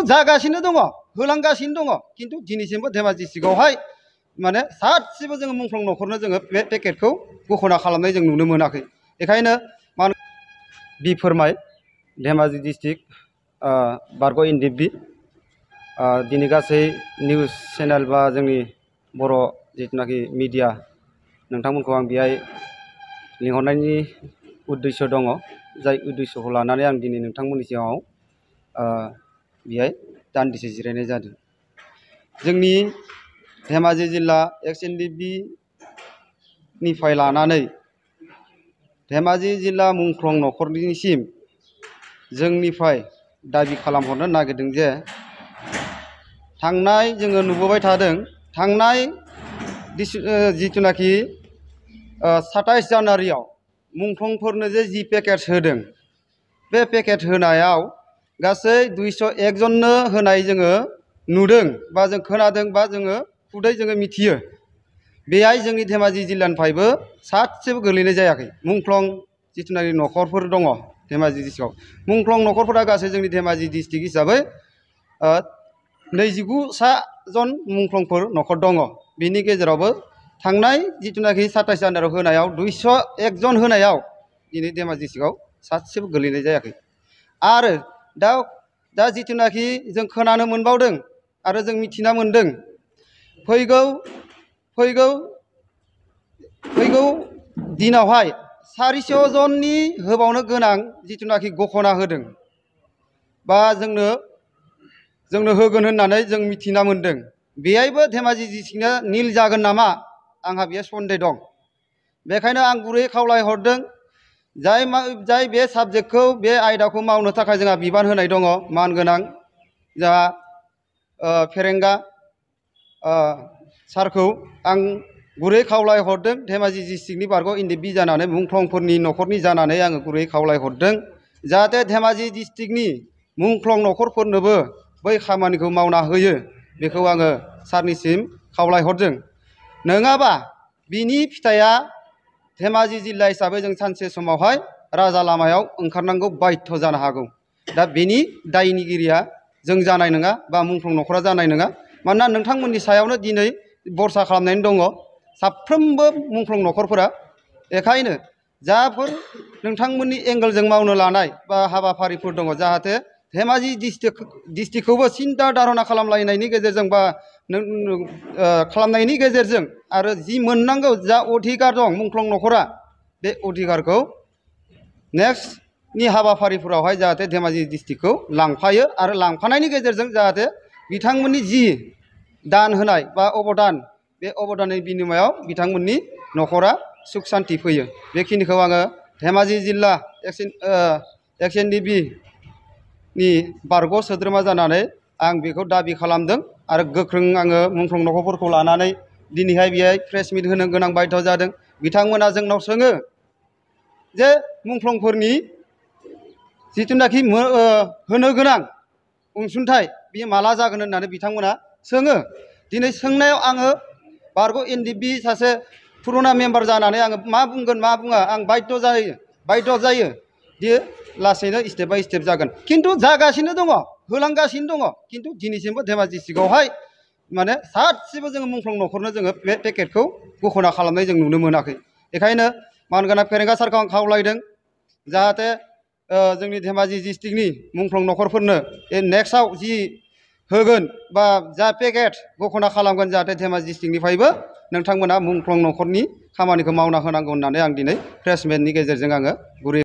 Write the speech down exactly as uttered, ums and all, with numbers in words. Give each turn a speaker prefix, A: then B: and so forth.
A: जागासिनो दङ होलांगासिनो दङ खिन्थु दिनैसिमबो धेमाजि डिस्ट्रिक्टआवहाय माने सासेबो जोङो मुंख्लं न'खरनो जोङो बे पेकेटखौ घोषणा खालामनाय जों नुनो मोनाखै। बेखायनो मान बि फोरमाय धेमाजि डिस्ट्रिक्ट बारग' एन डि एफ बि दिनै गासै निउस चेनेल बा जोंनि बर' जिथुनाखि मिडिया नोंथांमोनखौ आं बेहाय लिंहरनायनि उद्देश्य दङ जाय उद्देश्यखौ लानानै आं दिनै नोंथांमोननि सिगाङाव बेहाय दान्दिसे जिरायनाय जादों। जोंनि धेमाजि जिल्ला ex N D F B निफ्राय लानानै धेमाजि जिल्ला मुंख्लं न'खरनिसिम जोंनिफ्राय दाबि खालामहरनो नागिरदों जे थांनाय जोङो नुबोबाय थादों थांनाय जिथुनाखि साताइस जानुवारियाव मुंख्लंफोरनो जे जि पेकेट होदों बे पेकेट होनायाव गासै दुइस' एक जननो होनाय जोङो नुदों बा जों खोनादों बा जोङो खुदै जोङो मिथियो। बेहाय जोंनि धेमाजि जिल्लानिफ्रायबो सासेबो गोलैनाय जायाखै मुंख्लं जिथुनाखि न'खरफोर दङ धेमाजि डिस्ट्रिक्टआव। मुंख्लं न'खरफोरा गासै जोंनि धेमाजि डिस्ट्रिक्ट हिसाबै नैजिगु सा जन मुंख्लंफोर न'खर दङ। बिनि गेजेरावबो थांनाय जिथुनाखि साताइस जानुवारियाव होनायाव दुइस' एक जन होनायाव दिनै धेमाजि डिस्ट्रिक्टआव सासेबो गोलैनाय जायाखै। आरो दा दा जिथुनाखि जों खोनानो मोनबावदों आरो जों मिथिना मोनदों फैगौ फैगौ फैगौ दिनावहाय सारिस' जननि होबावनो गोनां जिथुनाखि घोषणा होदों बा जोंनो जोंनो होगोन होननानै जों मिथिना मोनदों बेहायबो धेमाजि डिस्ट्रिक्टआ निल जागोन नामा आंहा बेयो सन्देह दं। बेखायनो आं गुरैयै खावलायहरदों जाय जाय बे साबजेक्टखौ बे आयदाखौ मावनो थाखाय जोंहा बिबान होनाय दङ मानगोनां जोंहा फेरेंगा सारखौ आं गुरै खावलायहरदों धेमाजि डिस्ट्रिक्टनि बारग' एन डि एफ बि जानानै मुंख्लंफोरनि न'खरनि जानानै आङो गुरै खावलायहरदों जाहाथे धेमाजि डिस्ट्रिक्टनि मुंख्लं न'खरफोरनोबो बै खामानिखौ मावना होयो बेखौ आङो सारनिसिम खावलायहरदों। नङाबा बिनि फिथाइया धेमाजि जिल्ला हिसाबै जों सानसे समावहाय राजा लामायाव ओंखारनांगौ बायध' जानो हागौ। दा बेनि दायनिगिरिया जों जानाय नङा बा मुंख्लं न'खरा जानाय नङा। मानोना नोंथांमोननि सायावनो दिनै बरसा खालामनानै दङ साफ्रोमबो मुंख्लं न'खरफोरा। बेखायनो जाफोर नोंथांमोननि एंगेलजों मावनो लानाय बा हाबाफारिफोर दङ जाहाथे धेमाजि डिस्ट्रिक्ट डिस्ट्रिक्टखौबो सिन्था धारना खालामलायनायनि गेजेरजों बा नों खालामनायनि गेजेरजों आरो जि मोननांगौ जा अधिकार दं मुंख्लं न'खरा बे अधिकारखौ नेक्स्टनि हाबाफारिफोरावहाय जाहाथे धेमाजि डिस्ट्रिक्टखौ लांफायो आरो लांफानायनि गेजेरजों जाहाथे बिथांमोननि जि दान होनाय बा अबदान बे अबदाननि बिनिमयाव बिथांमोननि न'खरा सुख सान्ति फैयो। बेखिनिखौ आङो धेमाजि जिल्ला ex N D F B नि बारग' सोद्रोमा जानानै आं बेखौ दाबि खालामदों आरो गोख्रों आङो मुंख्लं न'खरफोरखौ लानानै दिनैहाय बेहाय प्रेस मिट होनो गोनां बायध' जादों। बिथांमोना जोंनाव सोङो जे मुंख्लंफोरनि जिथुनाखि होनो गोनां अनसुंथाइ बेयो माला जागोन होननानै बिथांमोना सोङो। दिनै सोंनायाव आङो बारग' एन डि एफ बि सासे पुरुना मेम्बार जानानै आङो मा बुंगोन मा बुङा आं बायध' जायो बायध' जायो बियो लासैनो स्टेप बाय स्टेप जागोन खिन्थु जागासिनो दङ होलांगासिनो दङ खिन्थु दिनैसिमबो धेमाजि डिस्ट्रिक्टआवहाय माने सासेबो जोङो मुंख्लं न'खरनो जोङो बे पेकेटखौ घोषणा खालामनाय जों नुनो मोनाखै। बेखायनो मानगोनां फेरेंगा सारखौ आं खावलायदों जाहाथे जोंनि धेमाजि डिस्ट्रिक्टनि मुंख्लं न'खरफोरनो बे नेक्स्टआव जि होगोन बा जा पेकेट घोषणा खालामगोन जाहाथे धेमाजि डिस्ट्रिक्टनिफ्रायबो नोंथांमोना मुंख्लं न'खरनि खामानिखौ मावना होनांगौ होननानै आं दिनै प्रेस मिटनि गेजेरजों आङो गुरै